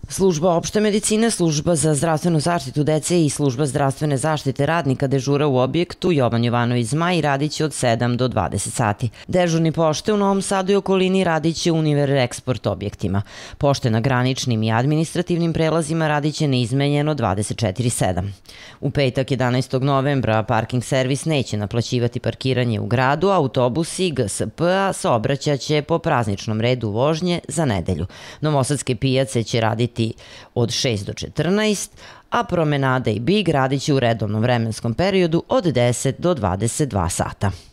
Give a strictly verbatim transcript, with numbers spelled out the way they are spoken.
Služba opšte medicine, služba za zdravstvenu zaštitu dece i služba zdravstvene zaštite radnika dežura u objektu Jovan Jovanović Zmaj radit će od sedam do dvadeset sati. Dežurni pošte u Novom Sadu i okolini radit će u Univer Eksport objektima. Pošte na graničnim i administrativnim prelazima radit će neizmenjeno dvadeset četiri sedam. U petak jedanaestog novembra parking servis neće naplaćivati parkiranje u gradu, autobusi G S P-a saobraćaće po prazničnom redu vožnje za nedelju. Novosadske pijace će raditi od šest do četrnaest, a Promenada i Big radit će u redovnom vremenskom periodu od deset do dvadeset dva sata.